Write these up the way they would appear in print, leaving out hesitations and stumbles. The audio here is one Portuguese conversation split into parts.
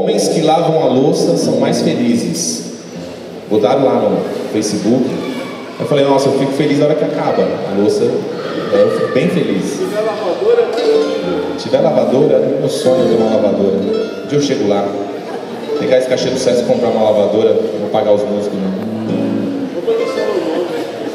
Homens que lavam a louça são mais felizes. Botaram lá no Facebook. Eu falei, nossa, eu fico feliz na hora que acaba a louça. Eu fico bem feliz. Se tiver lavadora, Se tiver lavadora, é meu sonho ter uma lavadora. Um dia eu chego lá, pegar esse cachê do SESC e comprar uma lavadora, vou pagar os músicos. Né? vou pronunciar o nome.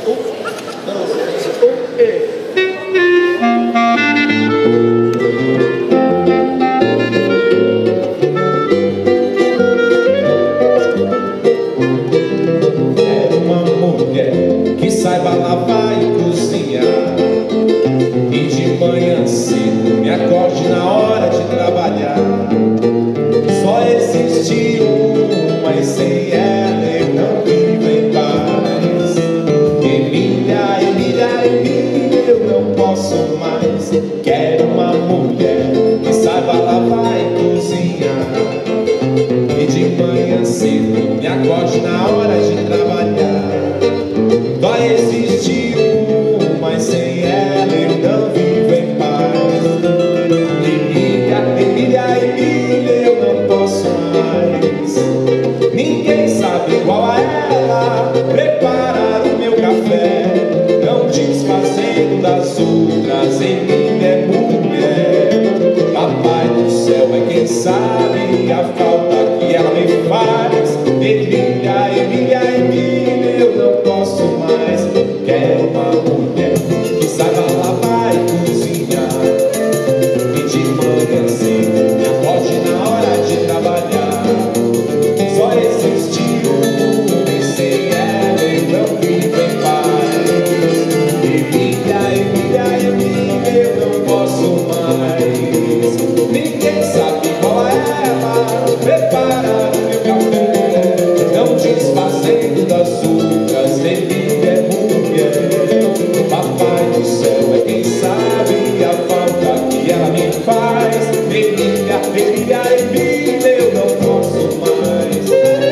Quero uma mulher que saiba lavar e cozinhar, e de manhã cedo me acorde na hora de trabalhar. Só existe uma e sem ela eu não vivo em paz. Emília, Emília, Emília, eu não posso mais. Quero uma mulher que saiba lavar e cozinhar, e de manhã cedo me acorde na hora de trabalhar. Só existe uma e sem ela eu não vivo em paz. Emília, Emília, Emília, eu não posso mais. Ninguém sabe igual a ela preparar o meu café, não desfazendo das outras. Emília é mulher. Papai do céu é quem sabe a falta que ela me faz. Emília, Emília, Emília, eu não posso mais. Quero uma mulher que saiba lavar e cozinhar, e de manhã cedo me acorde na hora de trabalhar. Só existe uma e sem ela eu não vivo em paz. Emília, Emília, Emília, eu não posso mais. Ninguém sabe igual a ela preparar o meu café, não desfazendo das outras. Emília é mulher. Papai do céu é quem sabe a falta que ela me faz. Emília, Emília, Emília, eu não posso mais.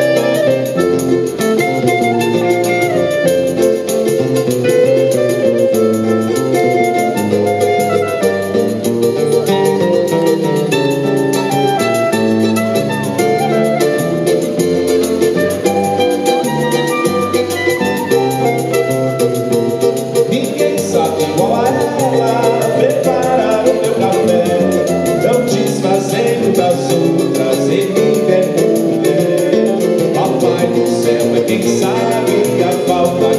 Ninguém sabe igual a ela preparar o meu café, não desfazendo das outras. Emília é mulher. Papai do céu é quem sabe a falta